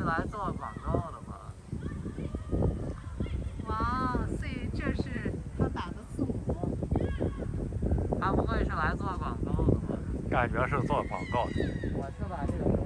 来做广告的吧？ 哇，所以这是他打的字母。 他不会是来做广告的吧？ 感觉是做广告的。 我去把这个。